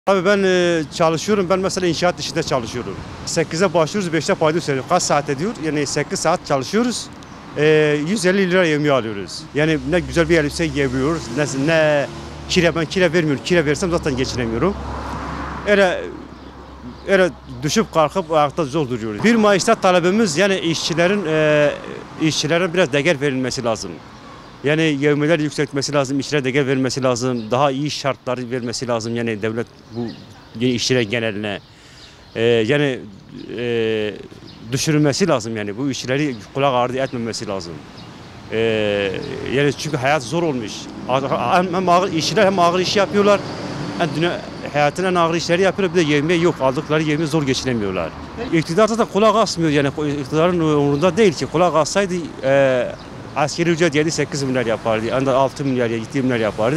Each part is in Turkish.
Abi ben çalışıyorum. Ben mesela inşaat işinde çalışıyorum. 8'e başlıyoruz, 5'te paydos veriyoruz. Kaç saat ediyor? Yani 8 saat çalışıyoruz. 150 lira yemeği alıyoruz. Yani ne güzel bir elbise giyebiliyoruz. Ne ben kira vermiyorum. Kira versem zaten geçinemiyorum. Öyle düşüp kalkıp ayakta zor duruyoruz. 1 Mayıs'ta talebimiz yani işçilere biraz değer verilmesi lazım. Yani yevmiyeler yükseltmesi lazım, işçilere değer verilmesi lazım, daha iyi şartları vermesi lazım yani devlet bu işçiler geneline. Yani düşürülmesi lazım yani bu işçileri kulak ardı etmemesi lazım. Yani çünkü hayat zor olmuş. Hem ağır işçiler hem ağır iş yapıyorlar. Hayatın en ağır işleri yapıyorlar, bir de yemeği yok. Aldıkları yemeği zor geçinemiyorlar. İktidar zaten kulak asmıyor yani iktidarın umurunda değil ki. Kulak assaydı askeri ücret 7-8 milyar yapardı. Anda 6 milyar 7 milyar yapardı.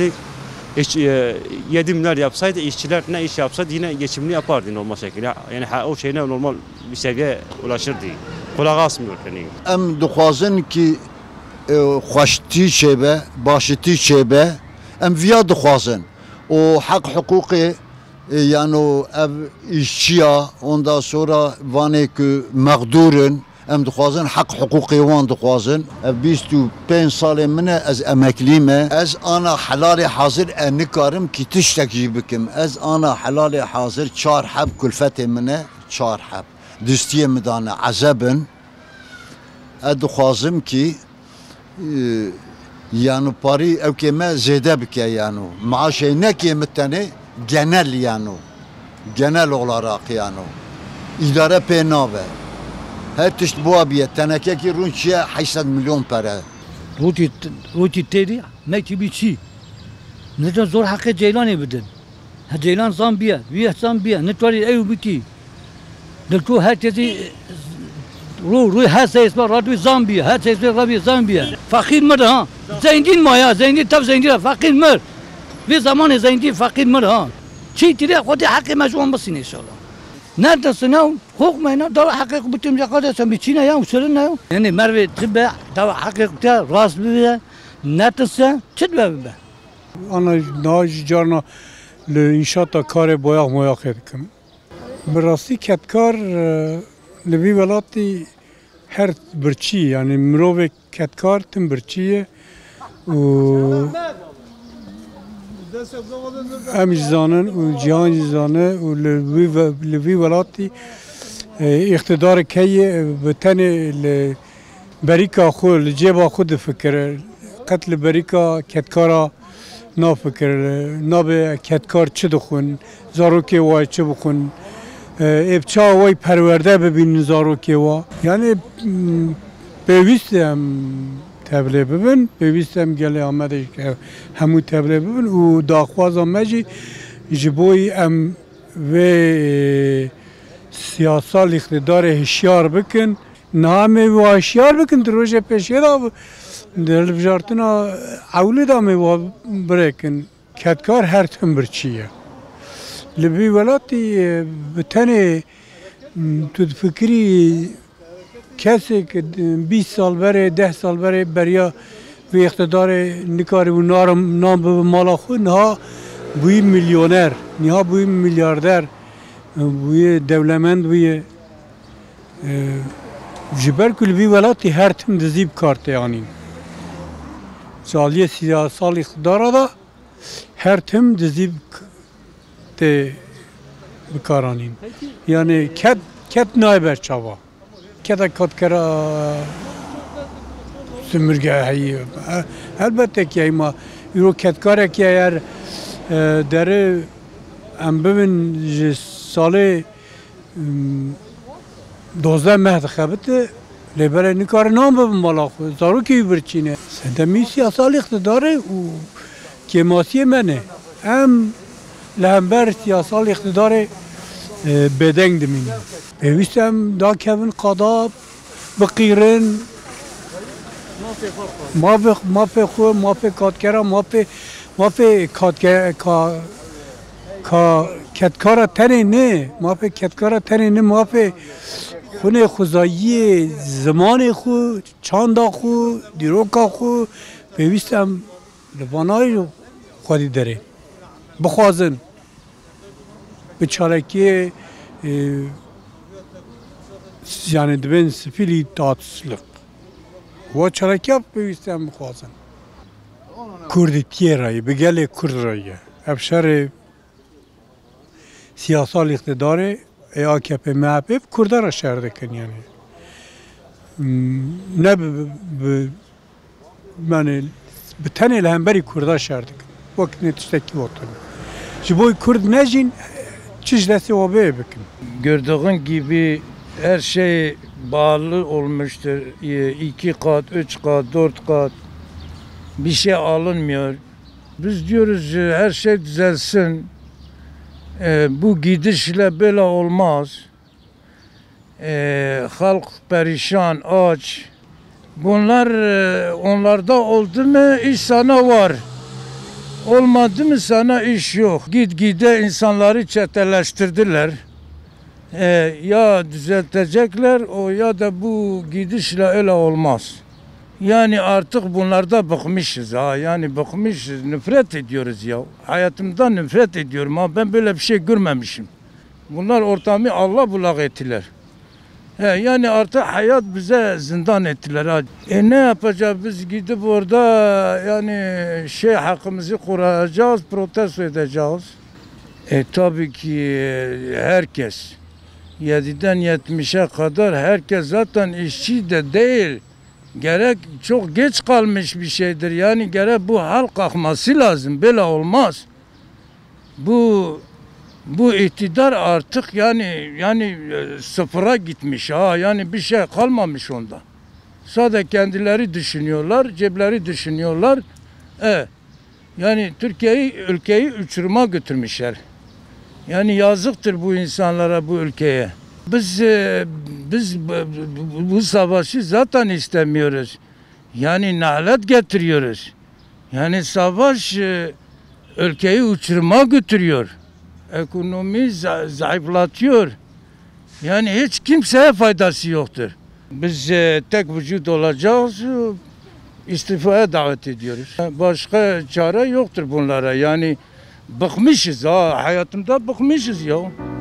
7 milyar yapsaydı işçiler ne iş yapsaydı yine geçimini yapardı normal şekilde. Yani o şeyine normal bir seviyeye ulaşırdı. Kulak asmıyor yani. Em dixwazin ki xweştî çêbe, başîtî çêbe, em viya dixwazin. O hak hukuki yani ev işçiya ondan sonra vanê ku mağdurun em dixwazin hak hukuki wan dixwazin. Ev 25 salê min e ez emeklî me. Ez ana helalê hazir nikarim ki tiştek jî bikim. Ez ana helalê hazir 4 heb kulfetê min e 4 heb. Distiyê min dane ezebin. Ez dixwazim ki yani parî evkê me zêde bike yani. Maaşê nekê me tenê genel yani. Genel olarak yani. İdare pê nabe. Her tişt bu abiye tenekeki runçiye 800 milyon para. Ruti teri mekti biçi. Neden zor hakkı Ceylan'ı bidin. Ha Ceylan Zambiya, Viyah Zambiya, netvari ev biti. Delto herkesi ruh her sesme radyo Zambiya, her sesme radyo Zambiya. Fakir mır ha. Zengin mi ya? Zengin tabi zengin. Fakir mır. Bir zaman zengin fakir mır ha. Çiğ tiri kodi hakkı meşgul basın inşallah. Neredesin ya? Hukmayna dava hakkı bütün yakada bir Çin'e ya usulün ya. Yani Merve tibbe dava hakkı rast bir neredesin? Çitbe be. Ana naj carna le inşaata kare boyak moyak etkim. Birasti ketkar le vi velatî her birçî yani mirovek ketkar tim birçîye û em jî zanin û cihan jî zane û li vî welatî îxtidarek heye bi tenê li berîka xwe li cêba xwe difikire. Qet li berîka ketkara nafikir. Nabe ketkar çi dixwin, zarokê wa çi bixwin. Ev çawa wê perwerde bibînin zarokê wa. Yani pêwîst e em tevlê bibin, pêwîst e em gelê Amedê hemû tevlê bibin û daxwaza me jî ji bo em vê siyasal îxtidarê hişyar bikin. Niha em ê wa hişyar bikin di rojê pêşê da hilbijartina ewlê da me wa birekin. Ketkar her tim birçî ye. Li vî welatî bi tenê tu difikirî kesek 20 sal berê 10 sal berê beriya vê îxtidarê nikarî û nam bibe mala xwe niha bûyî milyoner, niha bûyî milyarder, bûyî dewlemend bûyî ji ber ku li vî welatî her tim dizî bikar tê anîn. Saliyê siyasal îxtidara da her tim dizî tê bikar anîn. Yani ket nabe çava. Keda katkera sömürge heye. Elbette ki ama euro ketkarek eğer deri em bibin ji salê 12 meh dixebite lêberê nikarin nam bibin mala xwe. Zarokê birçîne. Sedemî siyasal îxtidarê û kemasiyê me ne. Em li hember siyasal îxtidarê bedeng dimînin. Pêwîst em dakevin qada biqîrin mafê xwe, mafê katkera, mafê ketkara tenê ne, mafê ketkara tenê ne, mafê xunê xwezayiyê zimanê xwe, çanda xwe, dîroka xwe pêwîst em li vanayê xwedî derê bixwazin. به چالکی yani dibin sifili tatsızlık. O çaraka büyüsten bukazın. Kurdi tiyerayı, begeli Kurdrayı. Efşarı siyasal iktidarı AKP, MHP hep Kurdara şerdekin yani. Ne yani bir tane lehemberi Kurda şerdik. Vakit netişteki vatanı. Şimdi bu Kurd necin çizlesi o be bakın. Gördüğün gibi her şey bağlı olmuştur. 2 kat, 3 kat, 4 kat bir şey alınmıyor. Biz diyoruz her şey düzelsin. Bu gidişle böyle olmaz. Halk perişan, aç. Bunlar onlarda oldu mu iş sana var. Olmadı mı sana iş yok. Gitgide insanları çeteleştirdiler. Ya düzeltecekler o ya da bu gidişle öyle olmaz. Yani artık bunlarda bıkmışız ha. Yani bıkmışız, nefret ediyoruz ya. Hayatımdan nefret ediyorum ha. Ben böyle bir şey görmemişim. Bunlar ortamı Allah bulak ettiler. Yani artık hayat bize zindan ettiler ha. Ne yapacağız biz gidip orada yani hakkımızı kuracağız, protesto edeceğiz. Tabii ki herkes 7'den 70'e kadar herkes zaten işçi de değil. Gerek çok geç kalmış bir şeydir. Yani gerek bu hal kalkması lazım. Böyle olmaz. Bu iktidar artık yani sıfıra gitmiş ha. Yani bir şey kalmamış onda. Sadece kendileri düşünüyorlar, cepleri düşünüyorlar. Yani ülkeyi uçuruma götürmüşler. Yani yazıktır bu insanlara, bu ülkeye. Biz bu savaşı zaten istemiyoruz. Yani nalet getiriyoruz. Yani savaş ülkeyi uçuruma götürüyor. Ekonomi zayıflatıyor. Yani hiç kimseye faydası yoktur. Biz tek vücut olacağız, istifaya davet ediyoruz. Başka çare yoktur bunlara. Yani bıkmışız ha, hayatımda bıkmışız ya.